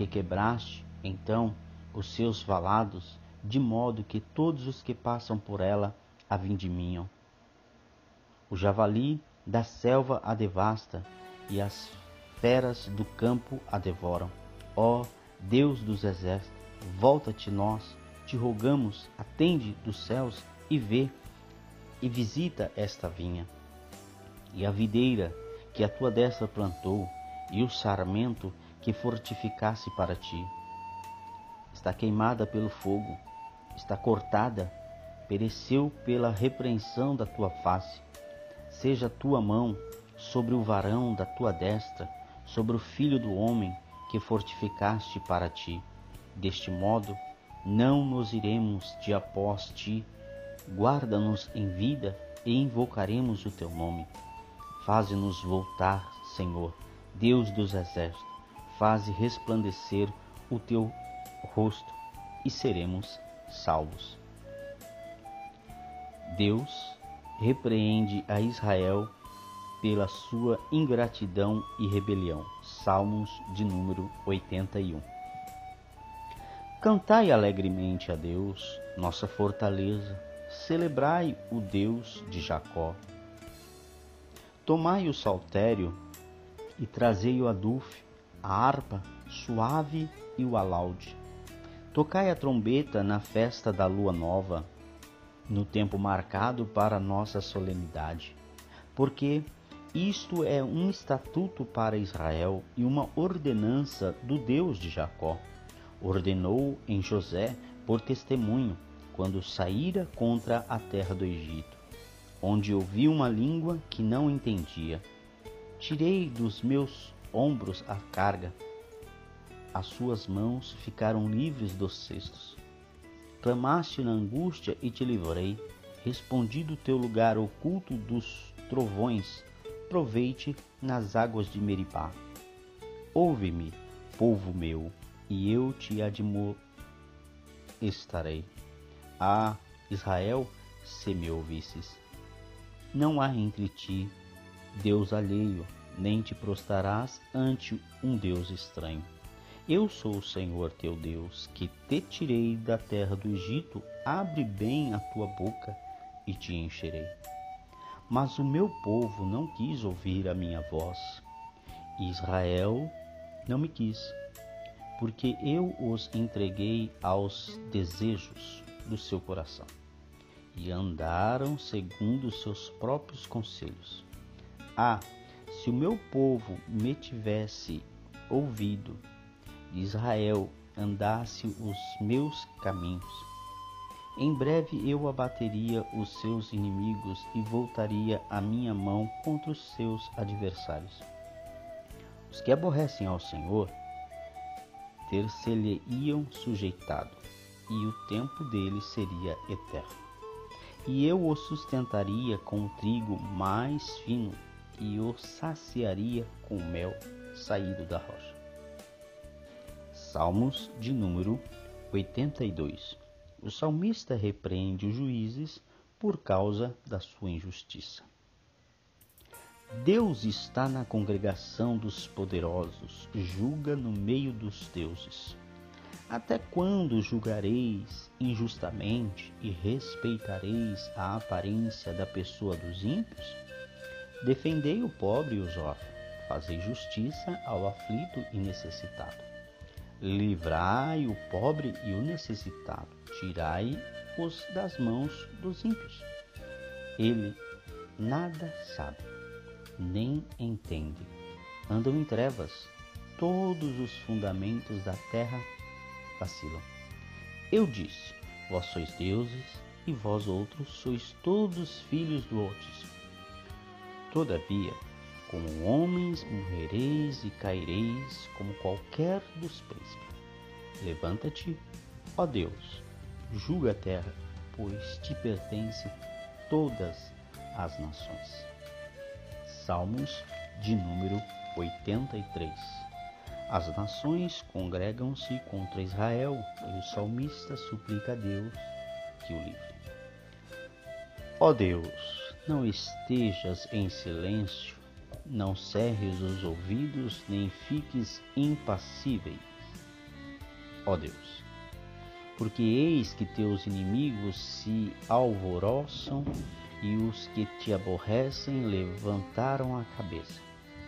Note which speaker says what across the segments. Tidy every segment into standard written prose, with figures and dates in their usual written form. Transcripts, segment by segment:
Speaker 1: porque quebraste, então, os seus valados, de modo que todos os que passam por ela a vindiminham. O javali da selva a devasta, e as feras do campo a devoram. Ó Deus dos exércitos, volta-te nós, te rogamos, atende dos céus e vê, e visita esta vinha. E a videira que a tua destra plantou, e o sarmento que fortificasse para ti. Está queimada pelo fogo, está cortada, pereceu pela repreensão da tua face. Seja a tua mão sobre o varão da tua destra, sobre o filho do homem que fortificaste para ti. Deste modo, não nos iremos de após ti. Guarda-nos em vida e invocaremos o teu nome. Faze-nos voltar, Senhor, Deus dos exércitos, faze resplandecer o teu rosto e seremos salvos. Deus repreende a Israel pela sua ingratidão e rebelião. Salmos de número 81. Cantai alegremente a Deus, nossa fortaleza, celebrai o Deus de Jacó. Tomai o saltério e trazei o adufe, a harpa suave e o alaude. Tocai a trombeta na festa da lua nova, no tempo marcado para nossa solenidade, porque isto é um estatuto para Israel e uma ordenança do Deus de Jacó. Ordenou em José por testemunho, quando saíra contra a terra do Egito, onde ouvi uma língua que não entendia. Tirei dos meus ombros a carga, as suas mãos ficaram livres dos cestos. Clamaste na angústia e te livrei, respondi do teu lugar oculto dos trovões, provei-te nas águas de Meribá. Ouve-me, povo meu, e eu te admoestarei. Ah, Israel, se me ouvisses. Não há entre ti Deus alheio, nem te prostrarás ante um Deus estranho. Eu sou o Senhor teu Deus, que te tirei da terra do Egito. Abre bem a tua boca e te encherei. Mas o meu povo não quis ouvir a minha voz. Israel não me quis, porque eu os entreguei aos desejos do seu coração, e andaram segundo os seus próprios conselhos. Ah, se o meu povo me tivesse ouvido, Israel andasse os meus caminhos, em breve eu abateria os seus inimigos e voltaria a minha mão contra os seus adversários. Os que aborrecem ao Senhor ter-se-lhe-iam sujeitado, e o tempo deles seria eterno. E eu o sustentaria com o trigo mais fino, e o saciaria com o mel saído da rocha. Salmos de número 82. O salmista repreende os juízes por causa da sua injustiça. Deus está na congregação dos poderosos, julga no meio dos deuses. Até quando julgareis injustamente e respeitareis a aparência da pessoa dos ímpios? Defendei o pobre e os órfãos, fazei justiça ao aflito e necessitado. Livrai o pobre e o necessitado, tirai-os das mãos dos ímpios. Ele nada sabe, nem entende. Andam em trevas, todos os fundamentos da terra vacilam. Eu disse, vós sois deuses, e vós outros sois todos filhos do Altíssimo. Todavia, como homens morrereis e caireis como qualquer dos príncipes. Levanta-te, ó Deus, julga a terra, pois te pertence todas as nações. Salmos de número 83. As nações congregam-se contra Israel, e o salmista suplica a Deus que o livre. Ó Deus, não estejas em silêncio, não cerres os ouvidos, nem fiques impassíveis. ó Deus. Porque eis que teus inimigos se alvoroçam e os que te aborrecem levantaram a cabeça.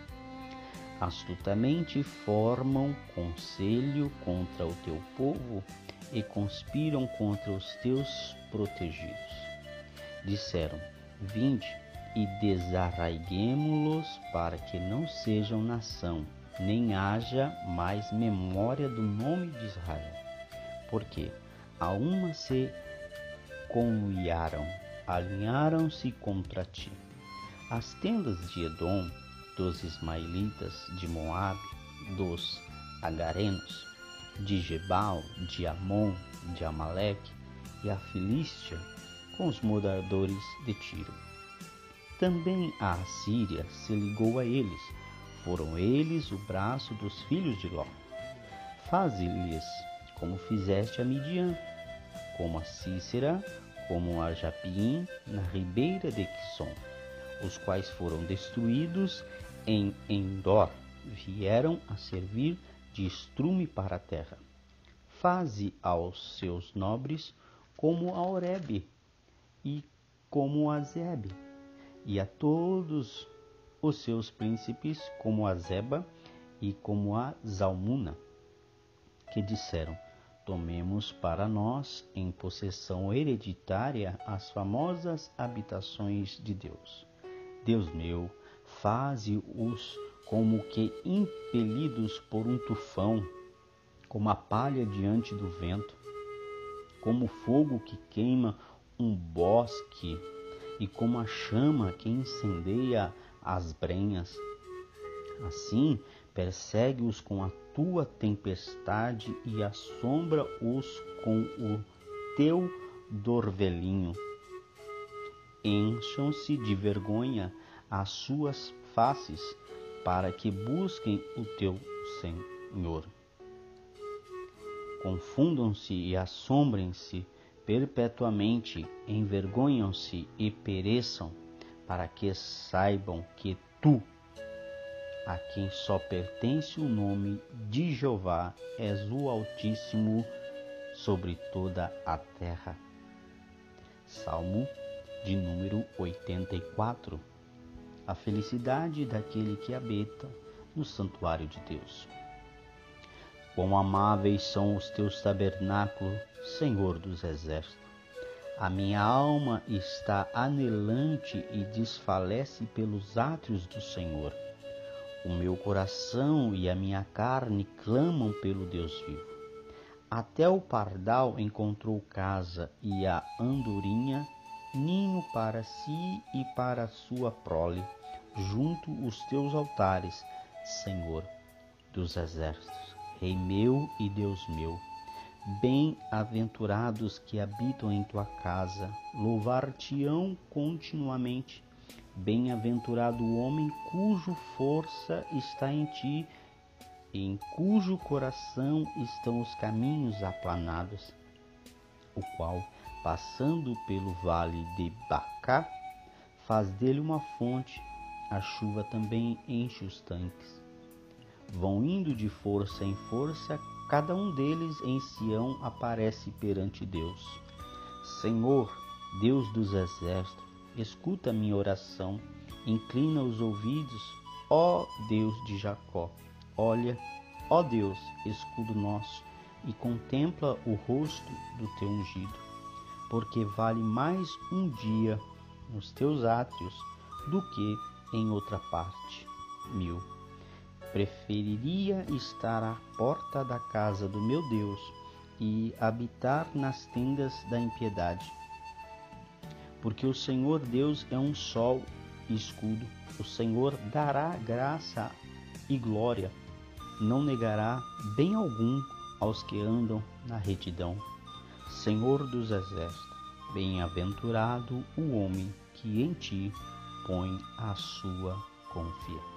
Speaker 1: Astutamente formam conselho contra o teu povo e conspiram contra os teus protegidos. Disseram: vinde e desarraiguemo-los para que não sejam nação, nem haja mais memória do nome de Israel. Porque a uma se conluiaram, alinharam-se contra ti. As tendas de Edom, dos ismaelitas, de Moabe, dos agarenos, de Gebal, de Amon, de Amaleque e a Filístia, com os moradores de Tiro. Também a Assíria se ligou a eles, foram eles o braço dos filhos de Ló. Faze-lhes como fizeste a Midian, como a Cícera, como a Japiim, na ribeira de Quisson, os quais foram destruídos em Endor, vieram a servir de estrume para a terra. Faze aos seus nobres como a Oreb e como a Zebe, e a todos os seus príncipes como a Zeba e como a Zalmuna, que disseram: tomemos para nós em possessão hereditária as famosas habitações de Deus. Deus meu, faze-os como que impelidos por um tufão, como a palha diante do vento, como o fogo que queima um bosque e como a chama que incendeia as brenhas. Assim, persegue-os com a tua tempestade e assombra-os com o teu dorvelinho. Encham-se de vergonha as suas faces, para que busquem o teu Senhor. Confundam-se e assombrem-se perpetuamente, envergonham-se e pereçam, para que saibam que tu, a quem só pertence o nome de Jeová, és o Altíssimo sobre toda a terra. Salmo de número 84. A felicidade daquele que habita no santuário de Deus. Quão amáveis são os teus tabernáculos, Senhor dos exércitos. A minha alma está anelante e desfalece pelos átrios do Senhor. O meu coração e a minha carne clamam pelo Deus vivo. Até o pardal encontrou casa e a andorinha ninho para si e para a sua prole, junto os teus altares, Senhor dos exércitos, Rei meu e Deus meu. Bem-aventurados que habitam em tua casa, louvar-te-ão continuamente. Bem-aventurado o homem cuja força está em ti, em cujo coração estão os caminhos aplanados, o qual, passando pelo vale de Bacá, faz dele uma fonte, a chuva também enche os tanques. Vão indo de força em força, cada um deles em Sião aparece perante Deus. Senhor, Deus dos exércitos, escuta minha oração, inclina os ouvidos, ó Deus de Jacó. Olha, ó Deus, escudo nosso, e contempla o rosto do teu ungido, porque vale mais um dia nos teus átrios do que em outra parte 1000. Preferiria estar à porta da casa do meu Deus e habitar nas tendas da impiedade. Porque o Senhor Deus é um sol e escudo. O Senhor dará graça e glória. Não negará bem algum aos que andam na retidão. Senhor dos exércitos, bem-aventurado o homem que em ti põe a sua confiança.